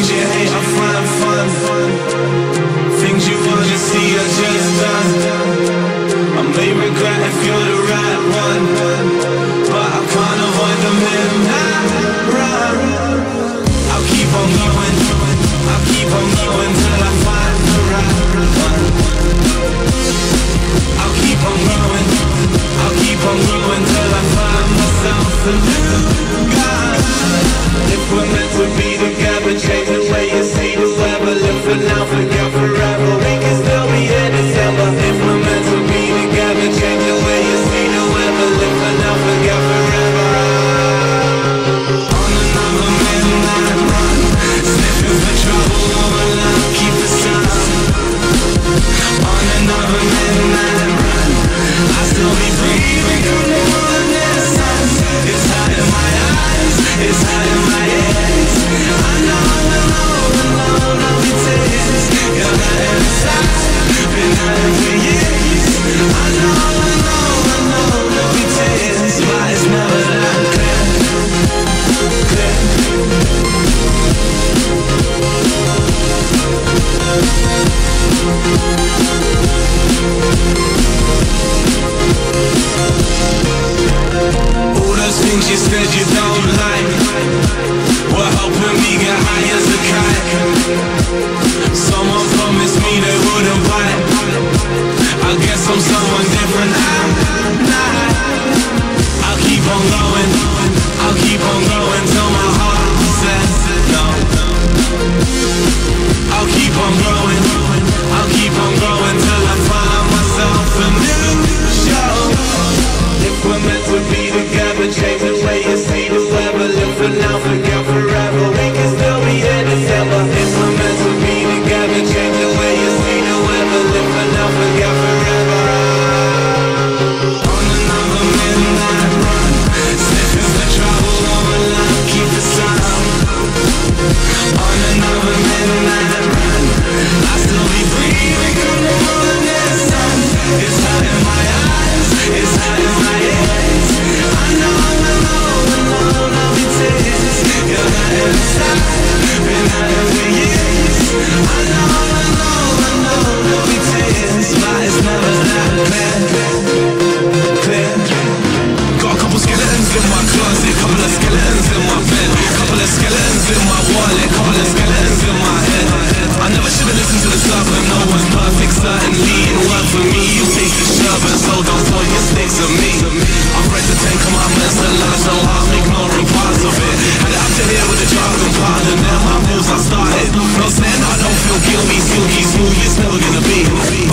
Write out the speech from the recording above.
things you hate, I find fun. Things you wanna see are just done. I may regret if you're the right one, but I can't avoid them in that run. I'll keep on going, I'll keep on going till I find the right one. I'll keep on growing, I'll keep on growing till I find myself a new guy. If we're meant to be together, change the way you see the weather. Live for now, forget forever. We can still be in December. If we're meant to be together, change the way you see the weather. Live for now, forget forever. On another midnight run, sniffing for trouble all alone, keep the sun. On another midnight run, I still be breathing through the morning sun. It's hot in my eyes, it's hot in my head. I know it is. You're not inside, been hiding for years. I know it is. Why it's never that clear, clear. All those things you said you don't like were helping me get high as a kite. Someone promised me they wouldn't bite. I guess I'm someone different now. I'll keep on going, I'll keep on going till my heart says no. I'll keep on growing, I'll keep on growing till I find myself a new show. If we're meant to be together, change the way you see the weather. Live for now, forget forever. We can still be in December. If we're meant to be together, change the way you see the weather. Live for now, forget forever. On another midnight run, sniffing for trouble all alone, keep the sun. On another midnight run, I still be breathing through the morning sun. It's hot in my eyes, it's hot in my head. I know it is. You're not inside, been hiding for years. I know it is. But it's never that clear. Got a couple skeletons in my closet, couple of skeletons in my bed, couple of skeletons in my wallet, couple of skeletons in my head. I never should've listened to the servant. No one's perfect, certainly. It worked for me. You taste the sherbet, so don't point your sticks at me. I've read the 10 Commandments, the lies, so I'm ignoring parts of it. Had it up to here with a jargon part, and then my moves I started. No saying I don't feel guilty, silky smooth, it's never gonna be.